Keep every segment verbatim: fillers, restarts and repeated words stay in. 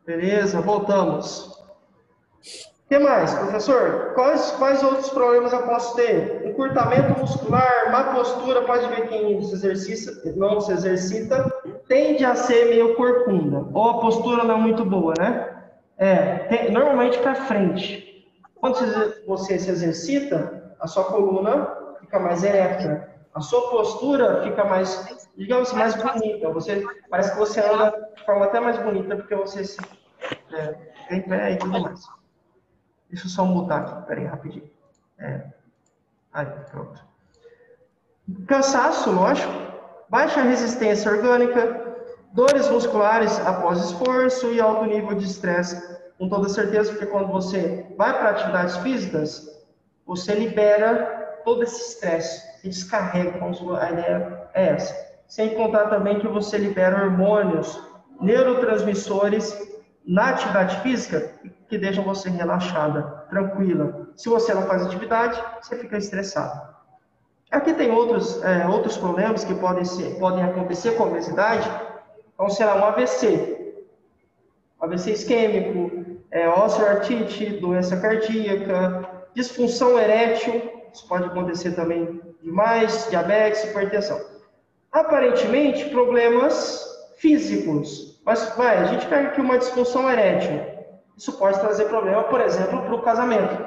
Beleza, voltamos. O que mais, professor? Quais, quais outros problemas eu posso ter? Encurtamento muscular, má postura, pode ver quem se exercita, não se exercita, tende a ser meio corcunda, ou a postura não é muito boa, né? É, tem, normalmente para frente. Quando você se exercita, a sua coluna fica mais ereta, a sua postura fica mais, digamos, mais bonita. Você, parece que você anda de forma até mais bonita, porque você se, é, fica em pé e tudo mais. Deixa eu só mutar aqui, peraí, rapidinho. É. Aí, pronto. Cansaço, lógico. Baixa resistência orgânica. Dores musculares após esforço e alto nível de estresse. Com toda certeza, porque quando você vai para atividades físicas, você libera todo esse estresse. E descarrega, a ideia é essa. Sem contar também que você libera hormônios, neurotransmissores na atividade física que deixam você relaxada, tranquila. Se você não faz atividade, você fica estressado. Aqui tem outros, é, outros problemas que podem, ser, podem acontecer com a obesidade. Então, será um A V C, A V C isquêmico, é, osteoartrite, doença cardíaca, disfunção erétil, isso pode acontecer também demais, diabetes, hipertensão. Aparentemente, problemas físicos. Mas, vai, a gente pega aqui uma disfunção erétil. Isso pode trazer problema, por exemplo, para o casamento.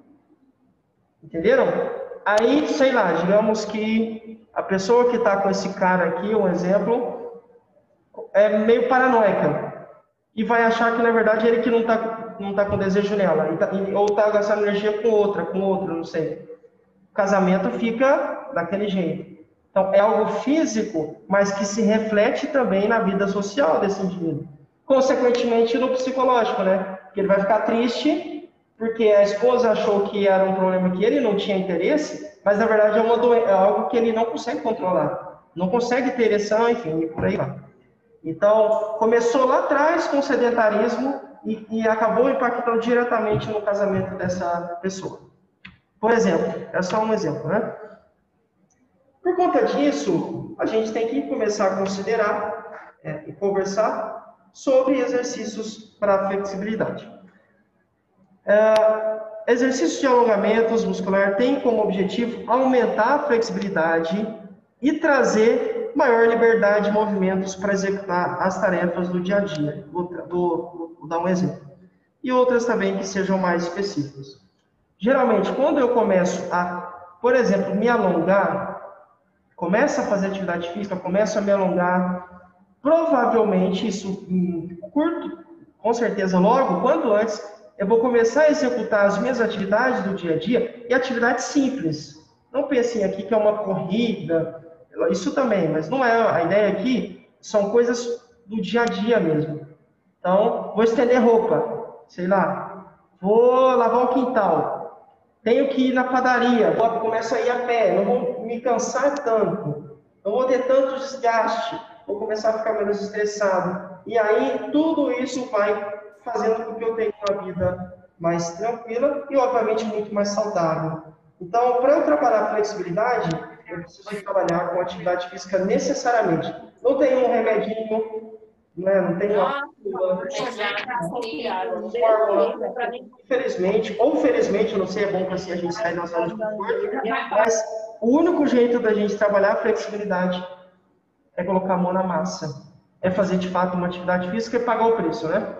Entenderam? Aí, sei lá, digamos que a pessoa que está com esse cara aqui, um exemplo, é meio paranoica. E vai achar que, na verdade, ele que não está não tá com desejo nela. Tá, ou está gastando energia com outra, com outro, não sei. O casamento fica daquele jeito. Então, é algo físico, mas que se reflete também na vida social desse indivíduo. Consequentemente, no psicológico, né? Porque ele vai ficar triste, porque a esposa achou que era um problema que ele não tinha interesse, mas, na verdade, é, uma doen- é algo que ele não consegue controlar. Não consegue ter ereção, enfim, e por aí vai. Então, começou lá atrás com o sedentarismo e, e acabou impactando diretamente no casamento dessa pessoa. Por exemplo, é só um exemplo, né? Por conta disso, a gente tem que começar a considerar é, e conversar sobre exercícios para flexibilidade. É, exercícios de alongamentos muscular tem como objetivo aumentar a flexibilidade e trazer maior liberdade de movimentos para executar as tarefas do dia a dia. Vou, vou, vou dar um exemplo. E outras também que sejam mais específicas. Geralmente, quando eu começo a, por exemplo, me alongar, começo a fazer atividade física, começo a me alongar, provavelmente isso em curto, com certeza logo, quanto antes, eu vou começar a executar as minhas atividades do dia a dia e atividades simples. Não pensem aqui que é uma corrida, isso também, mas não é. A ideia aqui são coisas do dia a dia mesmo. Então, vou estender roupa, sei lá, vou lavar o quintal. Tenho que ir na padaria, vou, começo a ir a pé, não vou me cansar tanto, não vou ter tanto desgaste, vou começar a ficar menos estressado. E aí, tudo isso vai fazendo com que eu tenha uma vida mais tranquila e, obviamente, muito mais saudável. Então, para eu trabalhar a flexibilidade, eu preciso trabalhar com atividade física necessariamente. Não tem um remedinho, né? Não tem uma fórmula. Infelizmente, ou felizmente, eu não sei, é bom que assim a gente sai da zona de conforto, mas o único jeito da gente trabalhar a flexibilidade é colocar a mão na massa. É fazer, de fato, uma atividade física e pagar o preço, né?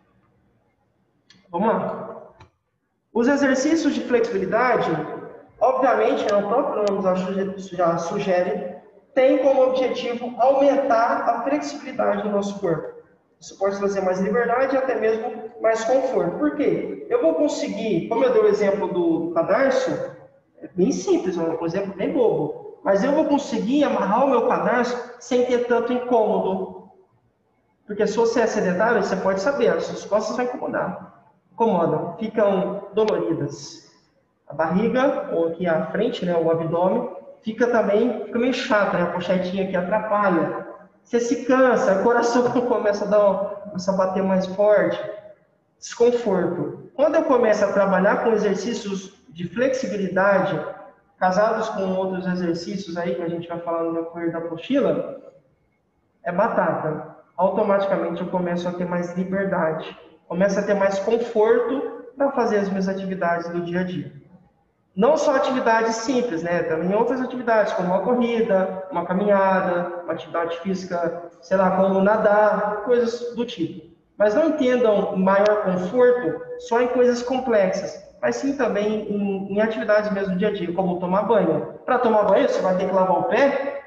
Vamos lá. Os exercícios de flexibilidade, obviamente, o próprio nome já sugere, tem como objetivo aumentar a flexibilidade do nosso corpo. Isso pode trazer mais liberdade e até mesmo mais conforto. Por quê? Eu vou conseguir, como eu dei o exemplo do cadarço, é bem simples, um exemplo bem bobo, mas eu vou conseguir amarrar o meu cadarço sem ter tanto incômodo. Porque se você é sedentário, você pode saber, as suas costas vão incomodar. Incomodam, ficam doloridas. A barriga, ou aqui a frente, né, o abdômen, fica também, fica meio chato, né, a pochetinha aqui atrapalha. Você se cansa, o coração começa a, dar, começa a bater mais forte. Desconforto. Quando eu começo a trabalhar com exercícios de flexibilidade, casados com outros exercícios aí que a gente vai falar no decorrer da apostila, é batata. automaticamente eu começo a ter mais liberdade, começo a ter mais conforto para fazer as minhas atividades do dia a dia. Não só atividades simples, né? Também outras atividades, como uma corrida, uma caminhada, uma atividade física, sei lá, como nadar, coisas do tipo. Mas não entendam maior conforto só em coisas complexas, mas sim também em, em atividades mesmo do dia a dia, como tomar banho. Para tomar banho, você vai ter que lavar o pé.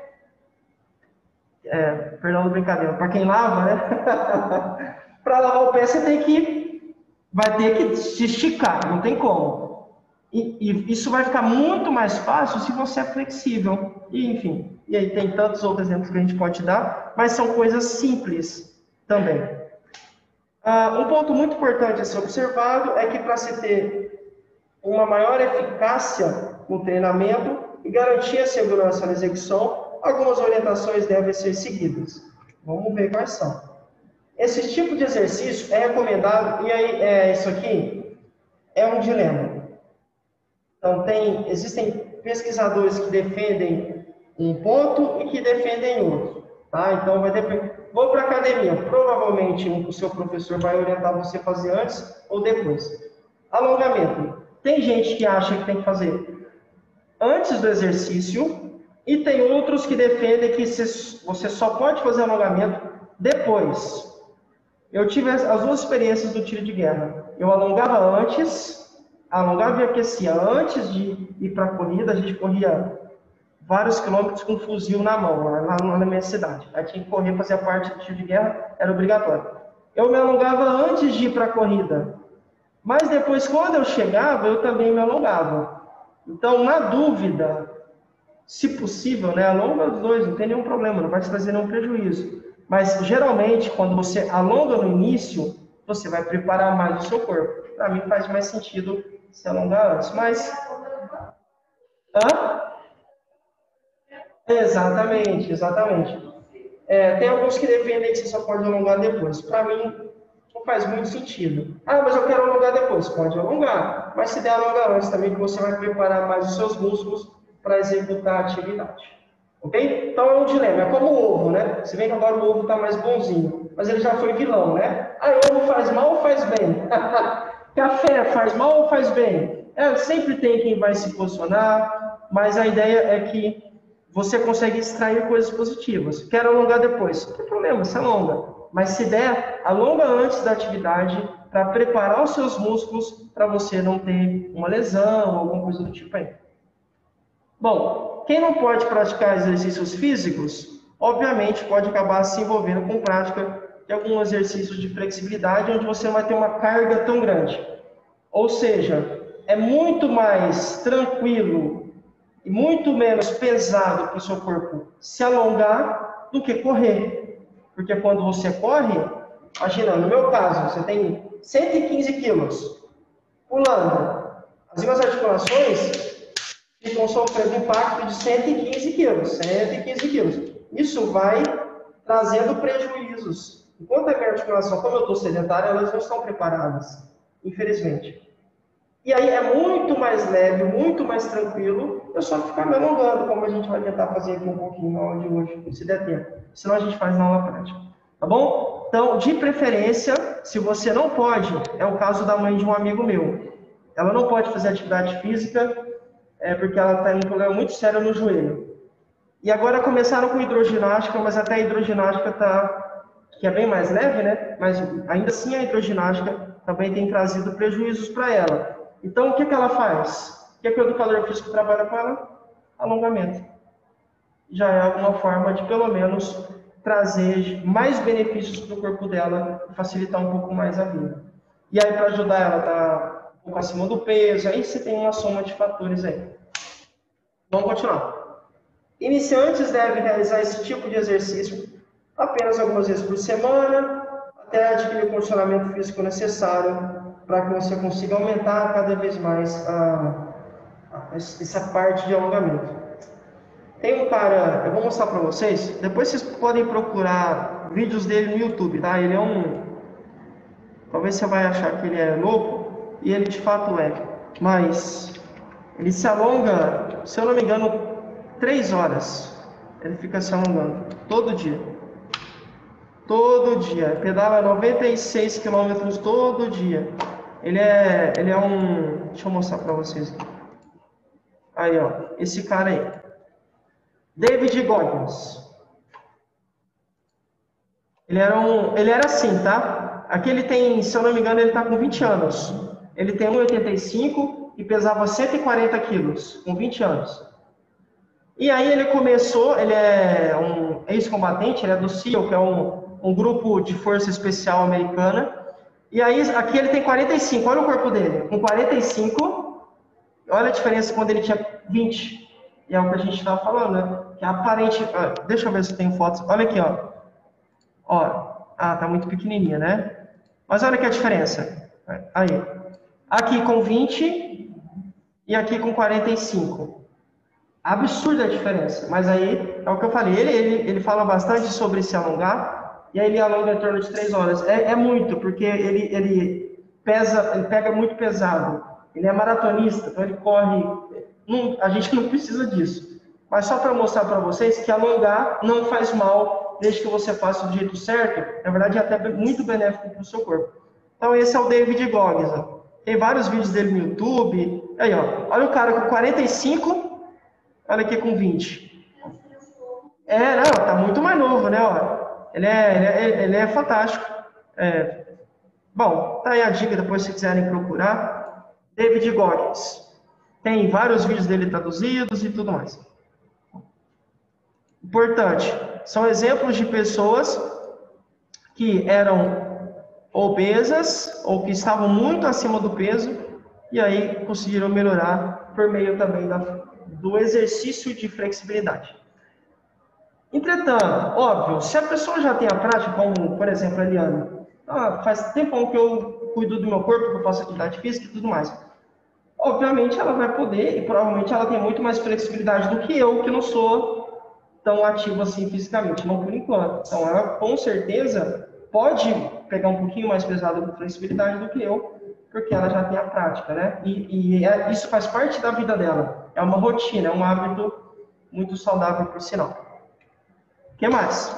É, perdão, brincadeira, para quem lava, né? Para lavar o pé, você tem que, vai ter que se esticar, não tem como. E, e isso vai ficar muito mais fácil se você é flexível. E, enfim, e aí tem tantos outros exemplos que a gente pode dar, mas são coisas simples também. Ah, um ponto muito importante a ser observado é que para se ter uma maior eficácia no treinamento e garantir a segurança na execução, algumas orientações devem ser seguidas. Vamos ver quais são. Esse tipo de exercício é recomendado, e aí é, isso aqui é um dilema. Então, tem, existem pesquisadores que defendem um ponto e que defendem outro. Tá? Então, vai depender. Vou para a academia. Provavelmente, o seu professor vai orientar você a fazer antes ou depois. Alongamento. Tem gente que acha que tem que fazer antes do exercício e tem outros que defendem que você só pode fazer alongamento depois. Eu tive as duas experiências do tiro de guerra. Eu alongava antes... alongava e aquecia antes de ir para a corrida. A gente corria vários quilômetros com um fuzil na mão, lá na minha cidade. Aí tinha que correr, fazer a parte do tiro de guerra, era obrigatório. Eu me alongava antes de ir para a corrida, mas depois, quando eu chegava, eu também me alongava. Então, na dúvida, se possível, né, alonga os dois, não tem nenhum problema, não vai te trazer nenhum prejuízo. Mas, geralmente, quando você alonga no início, você vai preparar mais o seu corpo. Para mim, faz mais sentido se alongar antes, mas... Hã? Exatamente, exatamente. É, tem alguns que defendem que você só pode alongar depois. Para mim, não faz muito sentido. Ah, mas eu quero alongar depois. Pode alongar, mas se der alongar antes também, que você vai preparar mais os seus músculos para executar a atividade. Ok? Então é um dilema, é como o ovo, né? Você vê que agora o ovo está mais bonzinho, mas ele já foi vilão, né? Ah, o ovo faz mal ou faz bem? Café faz mal ou faz bem? É, sempre tem quem vai se posicionar, mas a ideia é que você consegue extrair coisas positivas. Quero alongar depois, não tem problema, você alonga. Mas se der, alonga antes da atividade para preparar os seus músculos para você não ter uma lesão ou alguma coisa do tipo aí. Bom, quem não pode praticar exercícios físicos, obviamente pode acabar se envolvendo com prática de algum exercício de flexibilidade, onde você não vai ter uma carga tão grande. Ou seja, é muito mais tranquilo e muito menos pesado para o seu corpo se alongar do que correr. Porque quando você corre, imagina, no meu caso, você tem cento e quinze quilos pulando. As minhas articulações ficam sofrendo impacto de cento e quinze quilos. cento e quinze quilos. Isso vai trazendo prejuízos. Enquanto a minha articulação, como eu estou sedentário, elas não estão preparadas, infelizmente. E aí é muito mais leve, muito mais tranquilo, eu só ficar me alongando, como a gente vai tentar fazer aqui um pouquinho na aula de hoje, se der tempo. Senão a gente faz na aula prática. Tá bom? Então, de preferência, se você não pode, é o caso da mãe de um amigo meu. Ela não pode fazer atividade física, é porque ela está em um problema muito sério no joelho. E agora começaram com hidroginástica, mas até a hidroginástica está, que é bem mais leve, né? Mas ainda assim a hidroginástica também tem trazido prejuízos para ela. Então, o que, que ela faz? O que, que o educador físico trabalha com ela? Alongamento. Já é alguma forma de, pelo menos, trazer mais benefícios para o corpo dela e facilitar um pouco mais a vida. E aí, para ajudar ela, tá um pouco acima do peso, aí você tem uma soma de fatores aí. Vamos continuar. Iniciantes devem realizar esse tipo de exercício apenas algumas vezes por semana, até adquirir o condicionamento físico necessário para que você consiga aumentar cada vez mais a, a, essa parte de alongamento. Tem um cara, eu vou mostrar para vocês, depois vocês podem procurar vídeos dele no YouTube, tá? Ele é um... Talvez você vai achar que ele é louco, e ele de fato é, mas ele se alonga, se eu não me engano, três horas. Ele fica se alongando, todo dia. Todo dia. Pedala noventa e seis quilômetros todo dia. Ele é, ele é um... Deixa eu mostrar para vocês aqui. Aí, ó. Esse cara aí. David Goggins. Ele era um... Ele era assim, tá? Aqui ele tem, se eu não me engano, ele tá com vinte anos. Ele tem um metro e oitenta e cinco e pesava cento e quarenta quilos, com vinte anos. E aí ele começou, ele é um ex-combatente, ele é do SEAL, que é um, um grupo de força especial americana. E aí, aqui ele tem quarenta e cinco, olha o corpo dele. Com quarenta e cinco, olha a diferença quando ele tinha vinte. E é o que a gente estava falando, né? Que é aparente... Deixa eu ver se tem fotos. Olha aqui, ó. Ó, ah, tá muito pequenininha, né? Mas olha que a diferença. Aí. Aqui com vinte e aqui com quarenta e cinco. Absurda a diferença. Mas aí, é o que eu falei. Ele, ele, ele fala bastante sobre se alongar. E aí ele alonga em torno de três horas. É, é muito, porque ele, ele pesa, ele pega muito pesado. Ele é maratonista, então ele corre... Não, a gente não precisa disso. Mas só para mostrar para vocês que alongar não faz mal, desde que você faça do jeito certo. Na verdade, é até muito benéfico para o seu corpo. Então, esse é o David Goggins. Ó. Tem vários vídeos dele no YouTube. Aí, ó. Olha o cara com quarenta e cinco, olha aqui com vinte. É, não, tá muito mais novo, né? Ó. Ele, é, ele, é, ele é fantástico. É. Bom, tá aí a dica depois se quiserem procurar. David Goggins. Tem vários vídeos dele traduzidos e tudo mais. Importante, são exemplos de pessoas que eram obesas ou que estavam muito acima do peso e aí conseguiram melhorar por meio também da, do exercício de flexibilidade. Entretanto, óbvio, se a pessoa já tem a prática, como por exemplo a Eliana, ah, faz tempo que eu cuido do meu corpo, que eu faço atividade física e tudo mais. Obviamente ela vai poder, e provavelmente ela tem muito mais flexibilidade do que eu, que não sou tão ativo assim fisicamente, não por enquanto. Então ela com certeza pode pegar um pouquinho mais pesado com flexibilidade do que eu, porque ela já tem a prática, né? E, e é, isso faz parte da vida dela. É uma rotina, é um hábito muito saudável, por sinal. O que mais?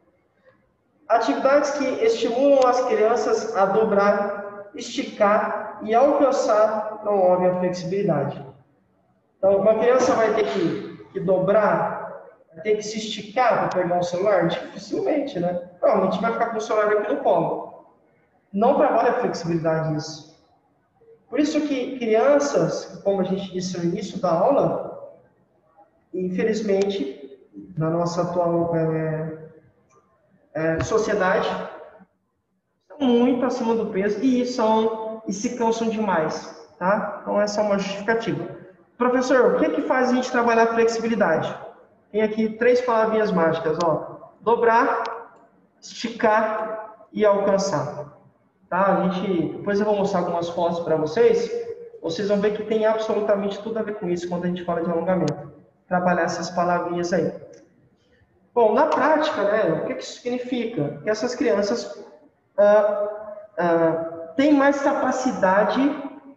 Atividades que estimulam as crianças a dobrar, esticar e alcançar, promove a flexibilidade. Então, uma criança vai ter que, que dobrar, vai ter que se esticar para pegar um celular? Dificilmente, né? Provavelmente vai ficar com o celular aqui no colo. Não trabalha a flexibilidade isso. Por isso que crianças, como a gente disse no início da aula, infelizmente, na nossa atual é, é, sociedade, estão muito acima do peso e, são, e se cansam demais, tá? Então, essa é uma justificativa. Professor, o que, que faz a gente trabalhar a flexibilidade? Tem aqui três palavrinhas mágicas, ó. Dobrar, esticar e alcançar. Tá? A gente, depois eu vou mostrar algumas fotos para vocês. Vocês vão ver que tem absolutamente tudo a ver com isso quando a gente fala de alongamento. Trabalhar essas palavrinhas aí. Bom, na prática, né, o que, que isso significa? Que essas crianças ah, ah, têm mais capacidade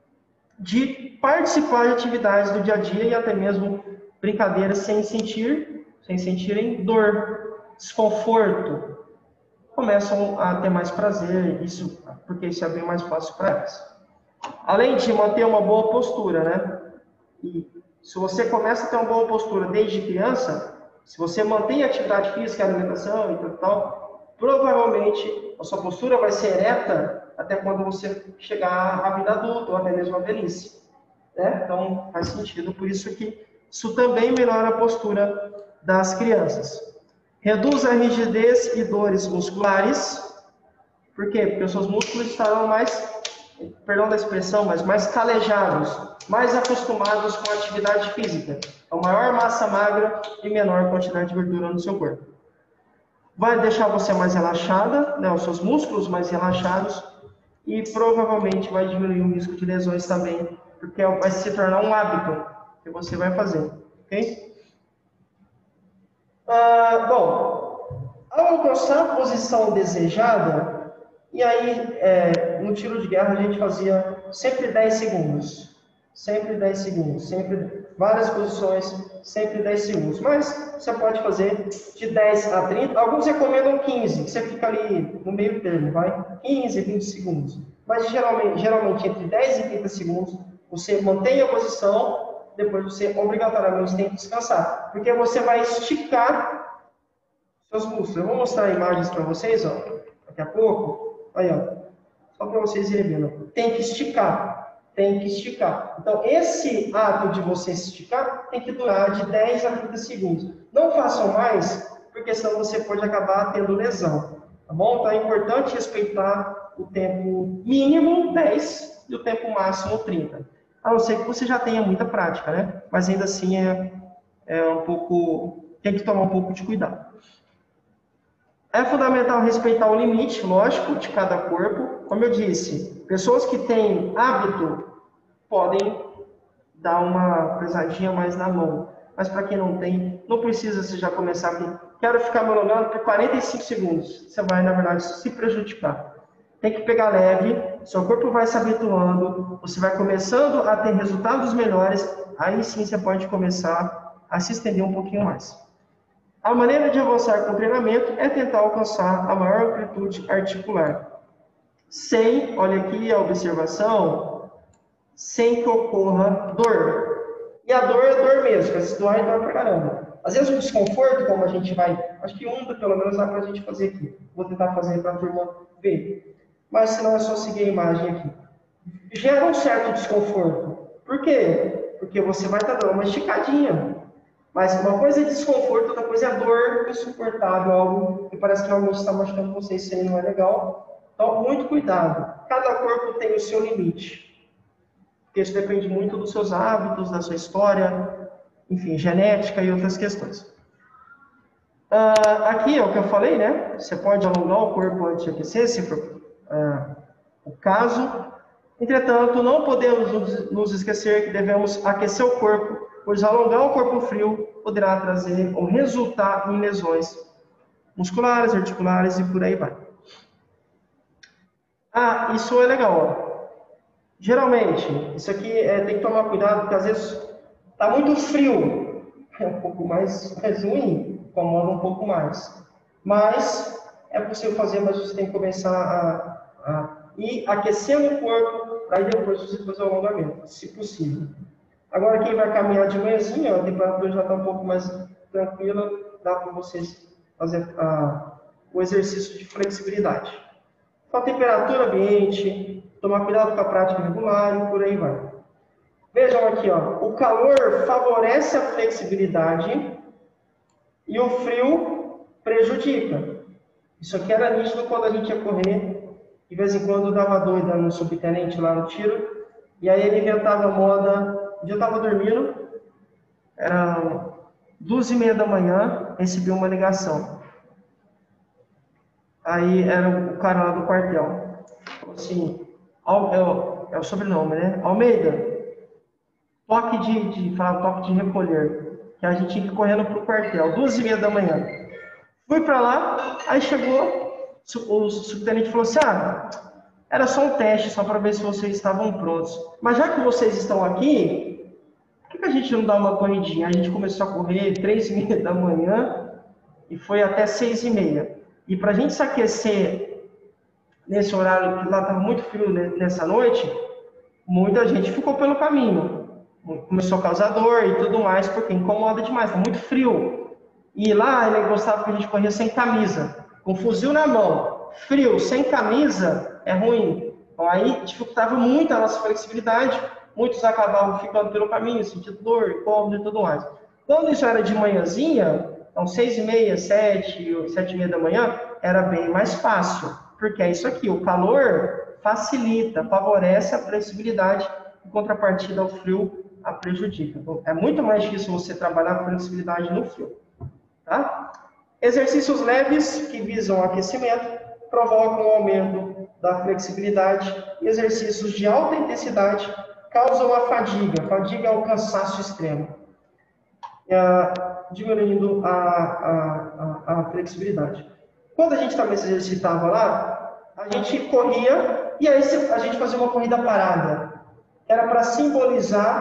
de participar de atividades do dia a dia e até mesmo brincadeiras sem sentir, sem sentirem dor, desconforto. Começam a ter mais prazer, isso, porque isso é bem mais fácil para elas. Além de manter uma boa postura, né? E se você começa a ter uma boa postura desde criança, se você mantém a atividade física, a alimentação e tal, tal, provavelmente a sua postura vai ser ereta até quando você chegar à vida adulta ou até mesmo à velhice. Né? Então, faz sentido. Por isso que isso também melhora a postura das crianças. Reduz a rigidez e dores musculares. Por quê? Porque os seus músculos estarão mais, perdão da expressão, mas mais calejados, mais acostumados com a atividade física. Então, maior massa magra e menor quantidade de gordura no seu corpo. Vai deixar você mais relaxada, né, os seus músculos mais relaxados, e provavelmente vai diminuir o risco de lesões também, porque vai se tornar um hábito que você vai fazer, ok? Ah, bom, ao alcançar a posição desejada, e aí é, no tiro de guerra a gente fazia sempre dez segundos, sempre dez segundos, sempre várias posições, sempre dez segundos. Mas você pode fazer de dez a trinta, alguns recomendam quinze, que você fica ali no meio termo, vai? quinze, vinte segundos. Mas geralmente, geralmente entre dez e trinta segundos, você mantém a posição, depois você obrigatoriamente tem que descansar, porque você vai esticar seus músculos. Eu vou mostrar imagens para vocês, ó, daqui a pouco. Aí, ó, só para vocês irem vendo. Tem que esticar, tem que esticar. Então, esse ato de você esticar tem que durar de dez a trinta segundos. Não façam mais, porque senão você pode acabar tendo lesão, tá bom? Então, é importante respeitar o tempo mínimo, dez, e o tempo máximo, trinta. A não ser que você já tenha muita prática, né? Mas ainda assim é, é um pouco... tem que tomar um pouco de cuidado. É fundamental respeitar o limite, lógico, de cada corpo. Como eu disse, pessoas que têm hábito podem dar uma pesadinha mais na mão. Mas para quem não tem, não precisa você já começar com quero ficar me alongando por quarenta e cinco segundos. Você vai, na verdade, se prejudicar. Tem que pegar leve, seu corpo vai se habituando, você vai começando a ter resultados melhores, aí sim você pode começar a se estender um pouquinho mais. A maneira de avançar com o treinamento é tentar alcançar a maior amplitude articular. Sem, olha aqui a observação, sem que ocorra dor. E a dor é dor mesmo, que às vezes dói e dói pra caramba. Às vezes o desconforto, como a gente vai, acho que um pelo menos dá pra gente fazer aqui. Vou tentar fazer para a turma ver. Mas se não é só seguir a imagem aqui. Gera um certo desconforto. Por quê? Porque você vai estar dando uma esticadinha. Mas uma coisa é desconforto, outra coisa é dor insuportável, algo que parece que realmente está machucando vocês, isso aí não é legal. Então, muito cuidado. Cada corpo tem o seu limite. Porque isso depende muito dos seus hábitos, da sua história, enfim, genética e outras questões. Uh, aqui é o que eu falei, né? Você pode alongar o corpo antes de aquecer, se for uh, o caso. Entretanto, não podemos nos, nos esquecer que devemos aquecer o corpo, pois alongar o corpo frio poderá trazer ou resultar em lesões musculares, articulares e por aí vai. Ah, isso é legal, ó. Geralmente, isso aqui é, tem que tomar cuidado, porque às vezes está muito frio, é um pouco mais, mais ruim, incomoda um pouco mais. Mas é possível fazer, mas você tem que começar a, a ir aquecendo o corpo, para depois você fazer o alongamento, se possível. Agora, quem vai caminhar de manhãzinha, a temperatura já está um pouco mais tranquila, dá para vocês fazer a, o exercício de flexibilidade. Então, a temperatura ambiente, tomar cuidado com a prática regular e por aí vai. Vejam aqui, ó, o calor favorece a flexibilidade e o frio prejudica. Isso aqui era nítido quando a gente ia correr, de vez em quando dava doida no subtenente lá no tiro, e aí ele inventava moda. Um dia eu estava dormindo, era duas e meia da manhã, recebi uma ligação. Aí era o cara lá do quartel. Falou assim, é o, é o sobrenome, né? Almeida, toque de, de falar toque de recolher, que a gente tinha que ir correndo para o quartel, duas e meia da manhã. Fui para lá, aí chegou, o subtenente falou assim, ah, era só um teste, só para ver se vocês estavam prontos. Mas já que vocês estão aqui, por que, que a gente não dá uma corridinha? A gente começou a correr três e meia da manhã e foi até seis e meia. E para a gente se aquecer nesse horário, que lá estava muito frio nessa noite, muita gente ficou pelo caminho. Começou a causar dor e tudo mais, porque incomoda demais, está muito frio. E lá ele gostava que a gente corria sem camisa, com fuzil na mão, frio, sem camisa, é ruim. Então aí dificultava muito a nossa flexibilidade, muitos acabavam ficando pelo caminho, sentindo dor, incômodo e tudo mais. Quando isso era de manhãzinha, então seis e meia, sete, sete e meia da manhã, era bem mais fácil, porque é isso aqui, o calor facilita, favorece a flexibilidade, em contrapartida ao frio, a prejudica. Então, é muito mais difícil você trabalhar a flexibilidade no frio. Tá? Exercícios leves que visam aquecimento provocam o aumento da flexibilidade. Exercícios de alta intensidade causam a fadiga. Fadiga é o cansaço extremo, é, diminuindo a, a, a, a flexibilidade. Quando a gente também se exercitava lá, a gente corria e aí a gente fazia uma corrida parada. Era para simbolizar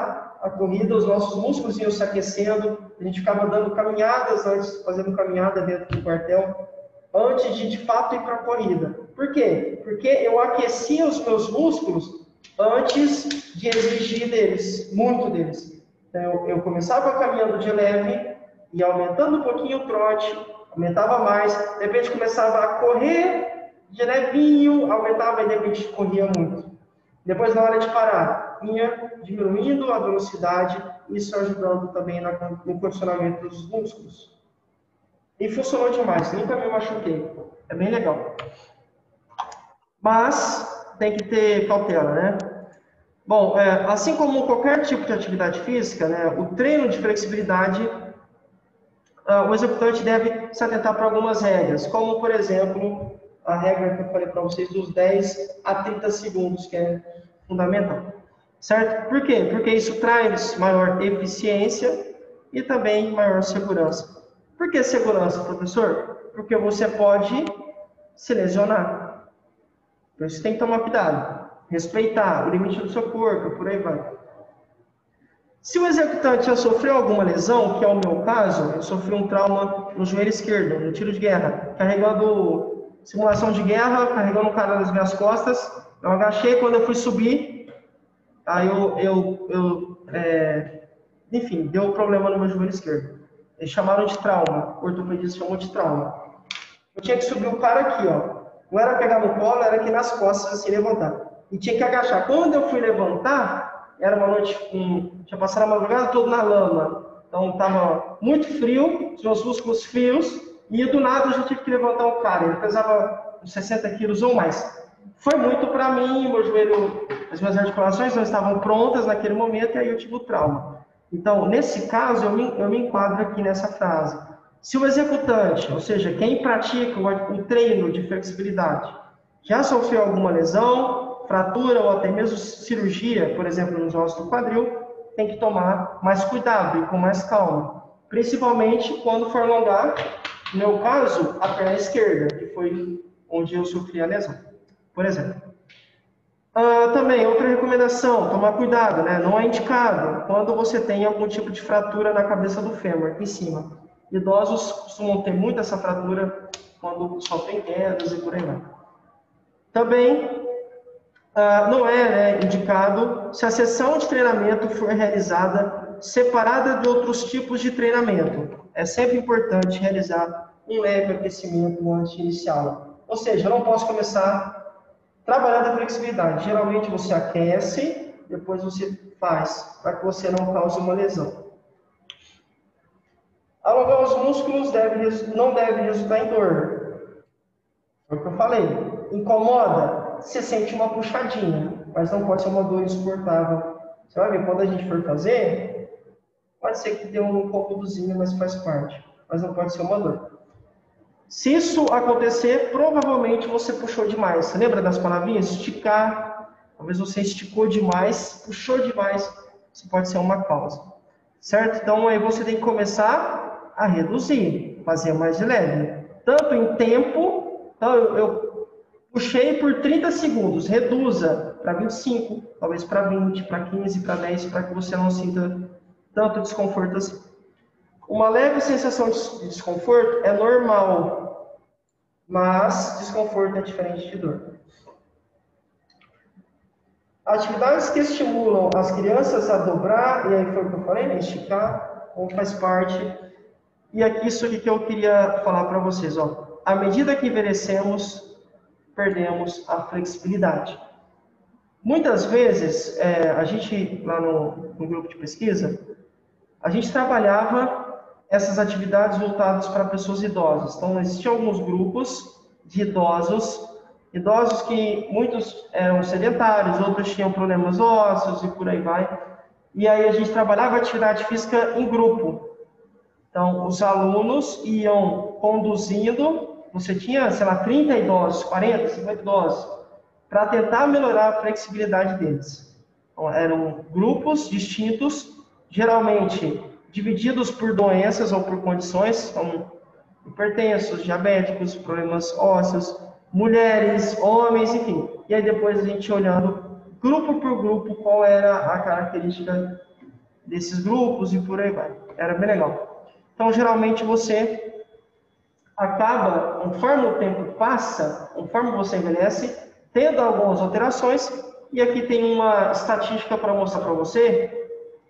a corrida, os nossos músculos iam se aquecendo, a gente ficava dando caminhadas antes, fazendo caminhada dentro do quartel, antes de de fato ir para a corrida. Por quê? Porque eu aquecia os meus músculos antes de exigir deles, muito deles. Então, eu, eu começava caminhando de leve, ia aumentando um pouquinho o trote, aumentava mais, de repente começava a correr de levinho, aumentava e de repente corria muito. Depois, na hora de parar, ia diminuindo a velocidade, isso ajudando também no condicionamento dos músculos. E funcionou demais, nunca me machuquei. É bem legal. Mas tem que ter cautela, né? Bom, é, assim como qualquer tipo de atividade física, né, o treino de flexibilidade, uh, o executante deve se atentar para algumas regras, como, por exemplo, a regra que eu falei para vocês dos dez a trinta segundos, que é fundamental. Certo? Por quê? Porque isso traz maior eficiência e também maior segurança. Por que segurança, professor? Porque você pode se lesionar. Por isso tem que tomar cuidado. Respeitar o limite do seu corpo, por aí vai. Se o executante já sofreu alguma lesão, que é o meu caso, eu sofri um trauma no joelho esquerdo, no tiro de guerra, carregando simulação de guerra, carregando um cara nas minhas costas, eu agachei, quando eu fui subir, aí eu, eu, eu é, enfim, deu um problema no meu joelho esquerdo. Eles chamaram de trauma, o ortopedista chamou de trauma. Eu tinha que subir o cara aqui, ó. Não era pegar no colo, era aqui nas costas, assim, levantar. E tinha que agachar. Quando eu fui levantar, era uma noite, um, tinha passado a madrugada toda na lama. Então, estava muito frio, os meus músculos frios, e do nada eu já tive que levantar o cara. Ele pesava uns sessenta quilos ou mais. Foi muito para mim, meu joelho, as minhas articulações não estavam prontas naquele momento, e aí eu tive o trauma. Então, nesse caso, eu me, eu me enquadro aqui nessa frase. Se o executante, ou seja, quem pratica o treino de flexibilidade, já sofreu alguma lesão, fratura ou até mesmo cirurgia, por exemplo, nos ossos do quadril, tem que tomar mais cuidado e com mais calma. Principalmente quando for alongar, no meu caso, a perna esquerda, que foi onde eu sofri a lesão, por exemplo. Uh, também, outra recomendação, tomar cuidado, né? Não é indicado quando você tem algum tipo de fratura na cabeça do fêmur, aqui em cima. Idosos costumam ter muito essa fratura quando sofrem quedas e por aí vai. Também, uh, não é né, indicado se a sessão de treinamento for realizada separada de outros tipos de treinamento. É sempre importante realizar um leve aquecimento antes de iniciá-la. Ou seja, eu não posso começar trabalhando a flexibilidade. Geralmente você aquece, depois você faz, para que você não cause uma lesão. Alongar os músculos deve, não deve resultar em dor. É o que eu falei. Incomoda? Você sente uma puxadinha, mas não pode ser uma dor insuportável. Você vai ver, quando a gente for fazer, pode ser que dê um incômodozinho, mas faz parte. Mas não pode ser uma dor. Se isso acontecer, provavelmente você puxou demais. Você lembra das palavrinhas? Esticar. Talvez você esticou demais, puxou demais. Isso pode ser uma causa. Certo? Então, aí você tem que começar a reduzir. Fazer mais de leve. Tanto em tempo. Então, eu, eu puxei por trinta segundos. Reduza para vinte e cinco, talvez para vinte, para quinze, para dez, para que você não sinta tanto desconforto assim. Uma leve sensação de desconforto é normal, mas desconforto é diferente de dor. Atividades que estimulam as crianças a dobrar, e aí foi o que eu falei, né? Esticar, ou faz parte. E aqui isso aqui que eu queria falar para vocês, ó. À medida que envelhecemos, perdemos a flexibilidade. Muitas vezes, é, a gente, lá no, no grupo de pesquisa, a gente trabalhava essas atividades voltadas para pessoas idosas. Então, existiam alguns grupos de idosos, idosos que muitos eram sedentários, outros tinham problemas ósseos e por aí vai. E aí a gente trabalhava atividade física em grupo. Então, os alunos iam conduzindo, você tinha, sei lá, trinta idosos, quarenta, cinquenta idosos, para tentar melhorar a flexibilidade deles. Então, eram grupos distintos, geralmente divididos por doenças ou por condições, como hipertensos, diabéticos, problemas ósseos, mulheres, homens, enfim. E aí depois a gente olhando, grupo por grupo, qual era a característica desses grupos e por aí vai. Era bem legal. Então, geralmente, você acaba, conforme o tempo passa, conforme você envelhece, tendo algumas alterações, e aqui tem uma estatística para mostrar para você,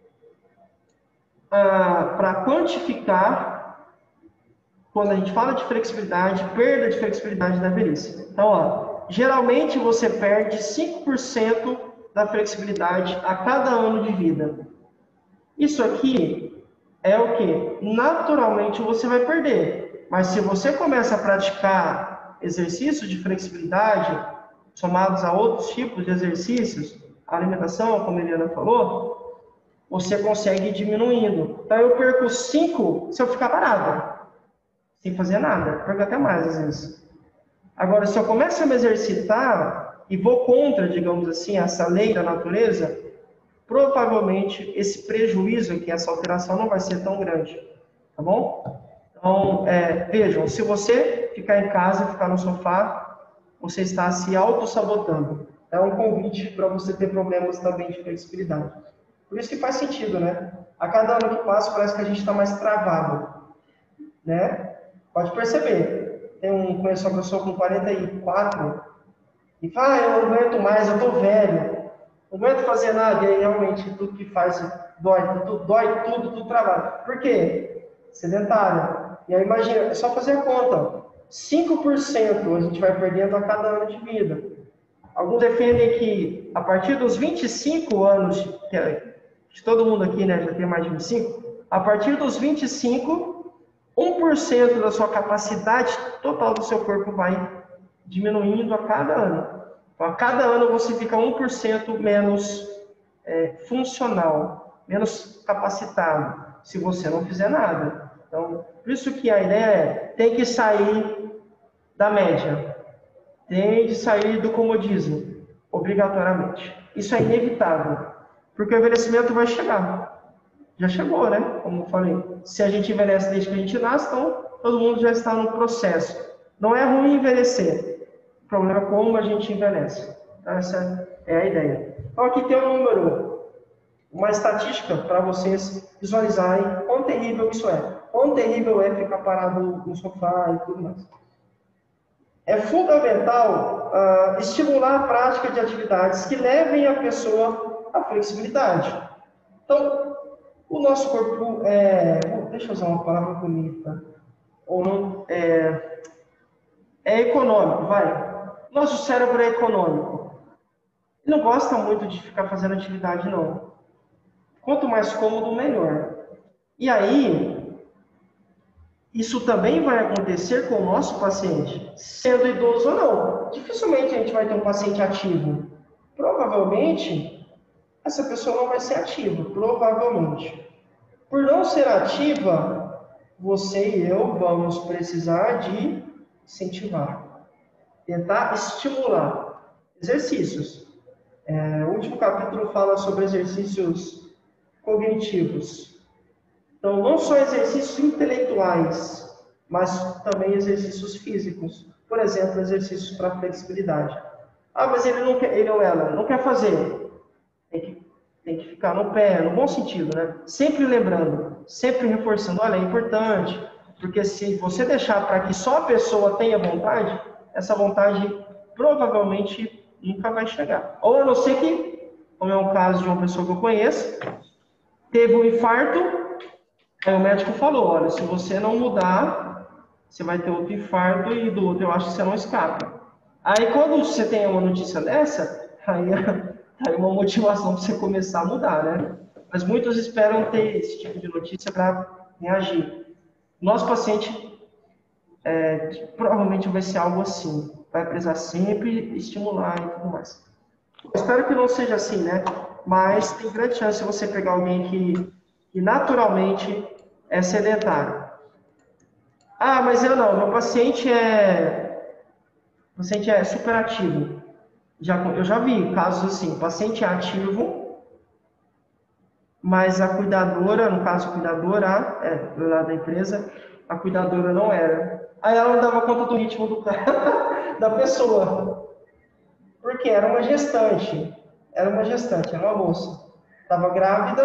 ah, para quantificar, quando a gente fala de flexibilidade, perda de flexibilidade da velhice. Então, ó, geralmente você perde cinco por cento da flexibilidade a cada ano de vida. Isso aqui é o que? Naturalmente você vai perder. Mas se você começa a praticar exercícios de flexibilidade, somados a outros tipos de exercícios, a alimentação, como a Eliana falou, você consegue ir diminuindo. Então eu perco cinco se eu ficar parado, sem fazer nada. Perco até mais às vezes. Agora, se eu começo a me exercitar e vou contra, digamos assim, essa lei da natureza, provavelmente esse prejuízo aqui, essa alteração não vai ser tão grande, tá bom? Então, é, vejam, se você ficar em casa, ficar no sofá, você está se auto-sabotando. É um convite para você ter problemas também de flexibilidade. Por isso que faz sentido, né? A cada ano que passa, parece que a gente está mais travado, né? Pode perceber. Tem um, conheço uma pessoa com quarenta e quatro e fala, ah, eu não aguento mais, eu tô velho. Não aguento fazer nada, e aí realmente tudo que faz dói, tudo, dói tudo, tudo trabalho. Por quê? Sedentário. E aí imagina, é só fazer a conta. cinco por cento a gente vai perdendo a cada ano de vida. Alguns defendem que a partir dos vinte e cinco anos, que, é, que todo mundo aqui, né, já tem mais de vinte e cinco, a partir dos vinte e cinco, um por cento da sua capacidade total do seu corpo vai diminuindo a cada ano. Então, a cada ano você fica um por cento menos é, funcional, menos capacitado, se você não fizer nada. Então, por isso que a ideia é, tem que sair da média, tem de sair do comodismo, obrigatoriamente. Isso é inevitável, porque o envelhecimento vai chegar. Já chegou, né? Como eu falei. Se a gente envelhece desde que a gente nasce, então todo mundo já está no processo. Não é ruim envelhecer. O problema é como a gente envelhece. Essa é a ideia. Então, aqui tem um número, uma estatística para vocês visualizarem quão terrível isso é. Quão terrível é ficar parado no sofá e tudo mais. É fundamental uh, estimular a prática de atividades que levem a pessoa à flexibilidade. Então, o nosso corpo é... Deixa eu usar uma palavra bonita. Ou não... É, é econômico, vai. Nosso cérebro é econômico. Ele não gosta muito de ficar fazendo atividade, não. Quanto mais cômodo, melhor. E aí, isso também vai acontecer com o nosso paciente, sendo idoso ou não. Dificilmente a gente vai ter um paciente ativo. Provavelmente, essa pessoa não vai ser ativa. Provavelmente. Por não ser ativa, você e eu vamos precisar de incentivar. Tentar estimular exercícios. É, o último capítulo fala sobre exercícios cognitivos. Então, não só exercícios intelectuais, mas também exercícios físicos. Por exemplo, exercícios para flexibilidade. Ah, mas ele não quer, ele ou ela não quer fazer. Tem que, tem que ficar no pé, no bom sentido, né? Sempre lembrando, sempre reforçando. Olha, é importante, porque se você deixar para que só a pessoa tenha vontade, essa vontade provavelmente nunca vai chegar. Ou a não ser que, como é o caso de uma pessoa que eu conheço, teve um infarto, aí o médico falou, olha, se você não mudar, você vai ter outro infarto e do outro eu acho que você não escapa. Aí quando você tem uma notícia dessa, aí é uma motivação para você começar a mudar, né? Mas muitos esperam ter esse tipo de notícia para reagir. Nosso paciente É, provavelmente vai ser algo assim. Vai precisar sempre estimular e tudo mais. Espero que não seja assim, né? Mas tem grande chance de você pegar alguém que, que naturalmente é sedentário. Ah, mas eu não. Meu paciente é, o paciente é super ativo. Já, eu já vi casos assim. O paciente é ativo, mas a cuidadora, no caso a cuidadora, é, do lado da empresa, a cuidadora não era. Aí ela não dava conta do ritmo do cara, da pessoa. Porque era uma gestante. Era uma gestante, era uma moça. Estava grávida,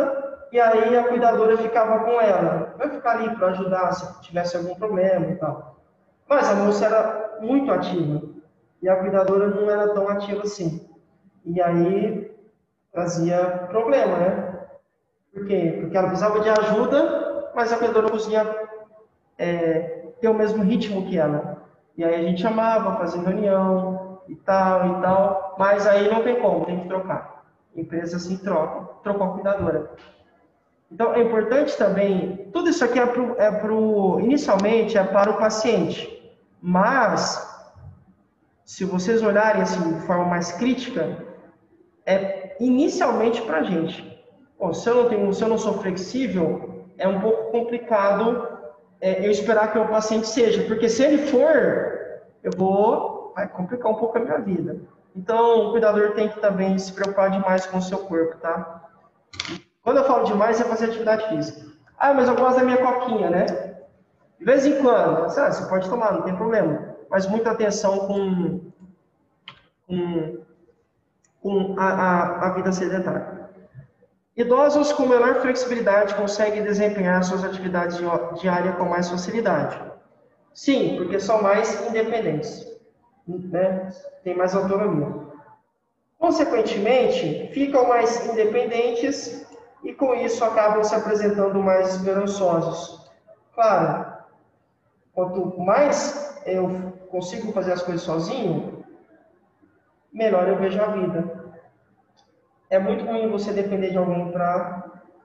e aí a cuidadora ficava com ela. Vai ficar ali para ajudar se tivesse algum problema e tal. Mas a moça era muito ativa, e a cuidadora não era tão ativa assim. E aí trazia problema, né? Por quê? Porque ela precisava de ajuda, mas a cuidadora não conseguia é, ter o mesmo ritmo que ela. E aí a gente chamava, fazia reunião e tal e tal, mas aí não tem como, tem que trocar. A empresa assim troca, trocou a cuidadora. Então é importante também, tudo isso aqui é pro, é pro, inicialmente é para o paciente, mas se vocês olharem assim de forma mais crítica, é inicialmente para a gente. Bom, se eu não tenho, se eu não sou flexível, é um pouco complicado é, eu esperar que o paciente seja, porque se ele for, eu vou, vai complicar um pouco a minha vida. Então, o cuidador tem que também se preocupar demais com o seu corpo, tá? Quando eu falo demais, é fazer atividade física. Ah, mas eu gosto da minha coquinha, né? De vez em quando, ah, você pode tomar, não tem problema. Mas muita atenção com, com, com a, a, a vida sedentária. Idosos com menor flexibilidade conseguem desempenhar suas atividades diárias com mais facilidade. Sim, porque são mais independentes, né? Tem mais autonomia. Consequentemente, ficam mais independentes e com isso acabam se apresentando mais esperançosos. Claro, quanto mais eu consigo fazer as coisas sozinho, melhor eu vejo a vida. É muito ruim você depender de alguém para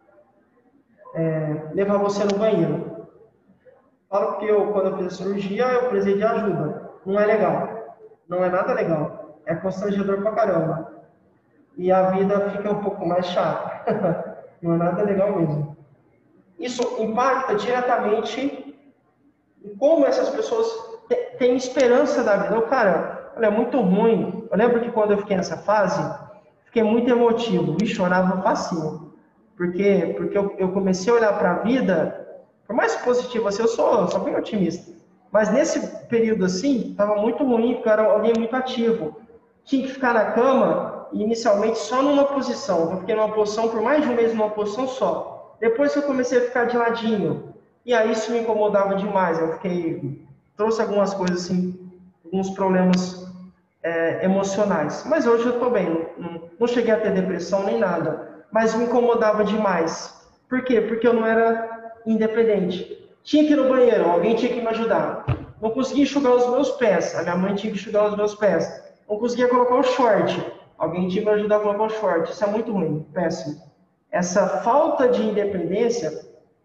é, levar você no banheiro. Falo porque eu, quando eu fiz a cirurgia, eu precisei de ajuda. Não é legal. Não é nada legal. É constrangedor pra caramba. E a vida fica um pouco mais chata. Não é nada legal mesmo. Isso impacta diretamente em como essas pessoas têm esperança da vida. Eu, cara, olha, é muito ruim. Eu lembro que quando eu fiquei nessa fase, fiquei muito emotivo e chorava facinho. Por quê? Porque eu, eu comecei a olhar para a vida, por mais positivo assim, eu sou, sou bem otimista. Mas nesse período assim, estava muito ruim, porque eu era alguém muito ativo. Tinha que ficar na cama, inicialmente só numa posição. Eu fiquei numa posição por mais de um mês numa posição só. Depois que eu comecei a ficar de ladinho. E aí isso me incomodava demais. Eu fiquei. Trouxe algumas coisas assim, alguns problemas é, emocionais. Mas hoje eu estou bem. Não, não cheguei a ter depressão nem nada. Mas me incomodava demais. Por quê? Porque eu não era independente. Tinha que ir no banheiro, alguém tinha que me ajudar. Não conseguia enxugar os meus pés, a minha mãe tinha que enxugar os meus pés. Não conseguia colocar o short, alguém tinha que me ajudar a colocar o short. Isso é muito ruim, péssimo. Essa falta de independência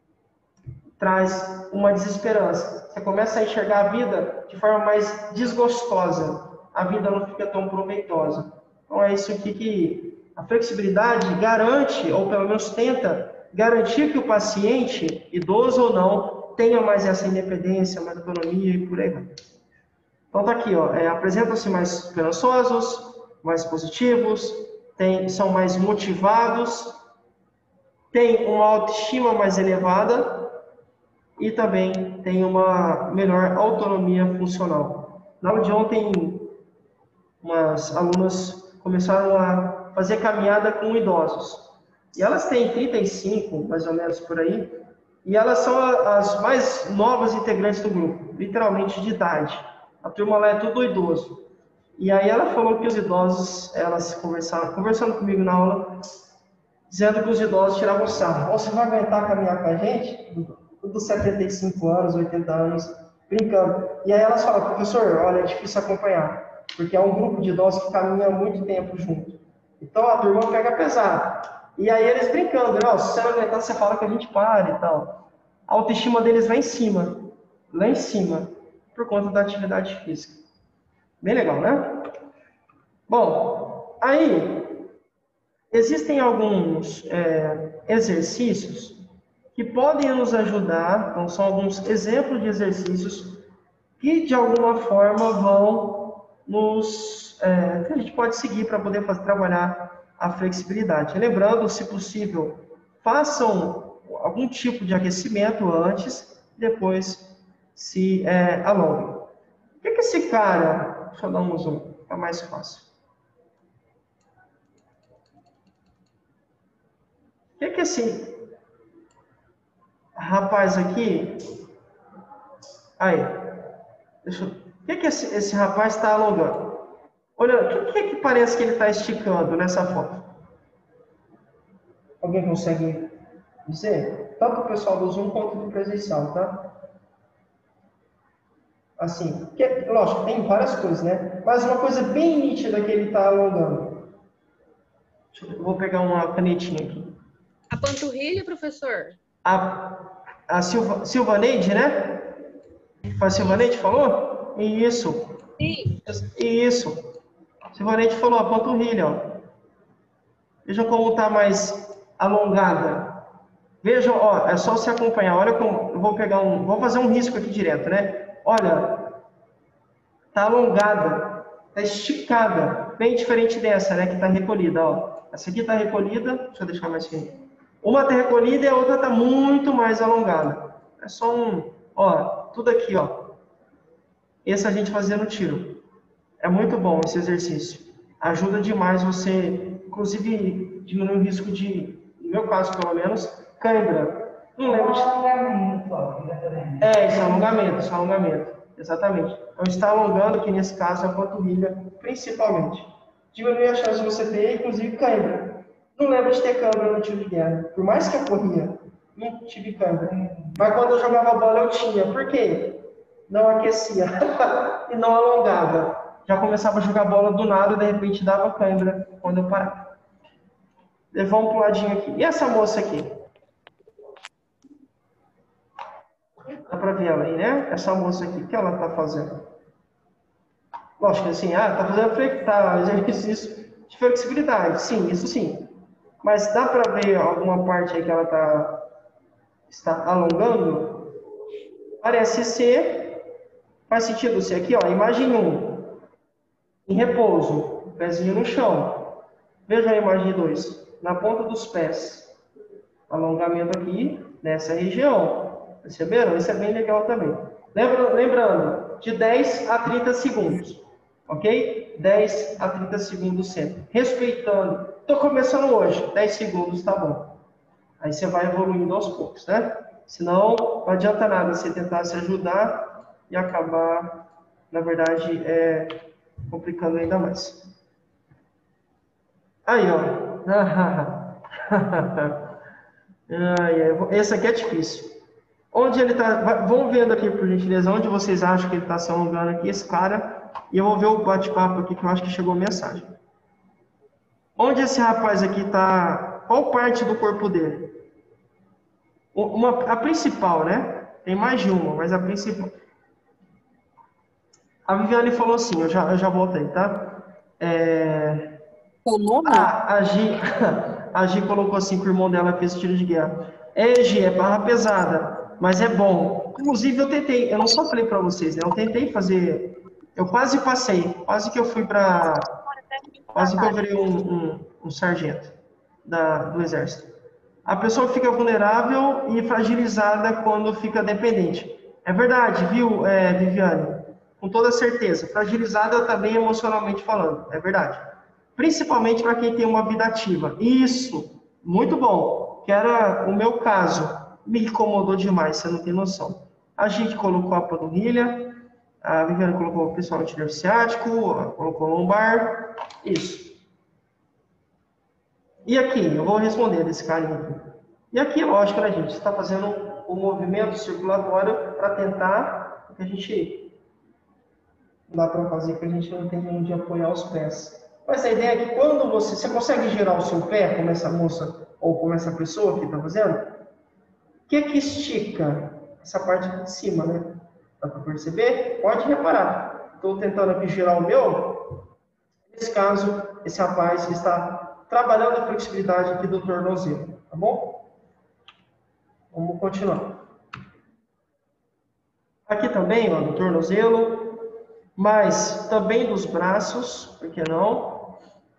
traz uma desesperança. Você começa a enxergar a vida de forma mais desgostosa. A vida não fica tão proveitosa. Então é isso aqui que a flexibilidade garante, ou pelo menos tenta, garantir que o paciente, idoso ou não, tenha mais essa independência, mais autonomia e por aí vai. Então tá aqui, ó, é, apresentam-se mais esperançosos, mais positivos, tem, são mais motivados, têm uma autoestima mais elevada e também tem uma melhor autonomia funcional. Na aula de ontem, umas alunas começaram a fazer caminhada com idosos. E elas têm trinta e cinco, mais ou menos por aí, e elas são as mais novas integrantes do grupo, literalmente de idade. A turma lá é tudo idoso. E aí ela falou que os idosos, elas conversaram, conversando comigo na aula, dizendo que os idosos tiravam sarro. Você vai aguentar caminhar com a gente? Tudo setenta e cinco anos, oitenta anos, brincando. E aí elas falam, professor, olha, é difícil acompanhar, porque é um grupo de idosos que caminha há muito tempo junto. Então a turma pega pesado. E aí eles brincando, não, se você não aguentar, você fala que a gente para e tal. A autoestima deles lá em cima, lá em cima, por conta da atividade física. Bem legal, né? Bom, aí existem alguns é, exercícios que podem nos ajudar, então são alguns exemplos de exercícios que de alguma forma vão nos, é, que a gente pode seguir para poder fazer, trabalhar a flexibilidade. Lembrando, se possível, façam algum tipo de aquecimento antes, depois se é, alonguem. O que, que esse cara, deixa eu dar um zoom, fica mais fácil. O que, que esse rapaz aqui, aí, deixa eu, o que que esse, esse rapaz está alongando? Olha, o que, que é que parece que ele está esticando nessa foto? Alguém consegue dizer? Tanto o pessoal do Zoom quanto do presencial, tá? Assim, que, lógico, tem várias coisas, né? Mas uma coisa bem nítida que ele está alongando. Deixa eu, eu vou pegar uma canetinha aqui. A panturrilha, professor? A, a Silva, Silvaneide, né? Foi a Silvaneide falou? Isso. Sim. Isso. Silvaneide falou, a panturrilha, ó. Veja como está mais alongada. Vejam, ó, é só você acompanhar. Olha como, eu vou pegar um, vou fazer um risco aqui direto, né? Olha, tá alongada, tá esticada, bem diferente dessa, né, que tá recolhida, ó. Essa aqui tá recolhida, deixa eu deixar mais fino. Uma tá recolhida e a outra tá muito mais alongada. É só um, ó, tudo aqui, ó. Esse a gente fazia no tiro. É muito bom esse exercício. Ajuda demais você, inclusive, diminuir o risco de, no meu caso, pelo menos, cãibra. Não lembro de... É, isso é alongamento, isso é alongamento. Exatamente. Então, está alongando, que nesse caso é a panturrilha, principalmente. Diminui a chance de você ter, inclusive, cãibra. Não lembro de ter cãibra no tiro de guerra. Por mais que eu corria, não tive cãibra. Mas quando eu jogava bola, eu tinha. Por quê? Não aquecia e não alongava. Já começava a jogar bola do nada, de repente dava cãibra quando eu parava. Vamos para um ladinho aqui. E essa moça aqui? Dá para ver ela aí, né? Essa moça aqui, o que ela está fazendo? Lógico que assim, ah, está fazendo tá, exercício de flexibilidade. Sim, isso sim. Mas dá para ver alguma parte aí que ela tá, está alongando? Parece ser, faz sentido ser aqui, ó, imagem um, em repouso, pezinho no chão. Veja a imagem dois, na ponta dos pés. Alongamento aqui, nessa região. Perceberam? Isso é bem legal também. Lembra, lembrando, de dez a trinta segundos. Ok? dez a trinta segundos sempre. Respeitando. Estou começando hoje. dez segundos tá bom. Aí você vai evoluindo aos poucos, né? Senão, não adianta nada você tentar se ajudar e acabar, na verdade, é, complicando ainda mais. Aí, ó. Esse aqui é difícil. Onde ele está... Vamos vendo aqui, por gentileza, onde vocês acham que ele está se alongando aqui, esse cara. E eu vou ver o bate-papo aqui, que eu acho que chegou a mensagem. Onde esse rapaz aqui está... Qual parte do corpo dele? Uma, a principal, né? Tem mais de uma, mas a principal. A Viviane falou assim, eu já, eu já voltei, tá? É... O nome? Ah, a Gi, a Gi colocou assim que o irmão dela fez tiro de guerra. É, Gi, é barra pesada, mas é bom. Inclusive, eu tentei, eu não só falei para vocês, né? Eu tentei fazer, eu quase passei, quase que eu fui para, quase que eu virei um, um, um sargento da, do exército. A pessoa fica vulnerável e fragilizada quando fica dependente. É verdade, viu, é, Viviane? Com toda certeza. Fragilizada também emocionalmente falando, é verdade. Principalmente para quem tem uma vida ativa. Isso, muito bom. Que era o meu caso. Me incomodou demais, você não tem noção. A gente colocou a panturrilha, a Viviane colocou principalmente o nervo ciático, colocou o lombar. Isso. E aqui, eu vou responder desse carinha aqui. E aqui, lógico, né, gente? Você está fazendo o movimento circulatório para tentar, porque a gente não dá para fazer, porque a gente não tem onde apoiar os pés. Mas a ideia é que quando você, você consegue girar o seu pé, como essa moça, ou como essa pessoa que está fazendo, o que que estica? Essa parte aqui de cima, né? Dá para perceber? Pode reparar. Estou tentando aqui girar o meu. Nesse caso, esse rapaz está trabalhando a flexibilidade aqui do tornozelo, tá bom? Vamos continuar. Aqui também, ó, do tornozelo, mas também dos braços, por que não?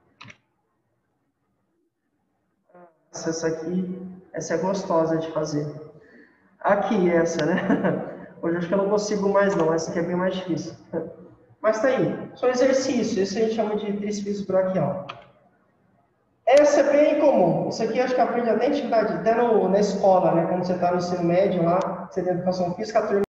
Essa aqui, essa é gostosa de fazer. Aqui, essa, né? Hoje acho que eu não consigo mais não, essa aqui é bem mais difícil. Mas tá aí, são exercícios, esse a gente chama de tríceps braquial. Essa é bem comum. Isso aqui acho que aprende até em atividade, até no, na escola, né? Quando você está no ensino médio lá, você tem educação física, a turma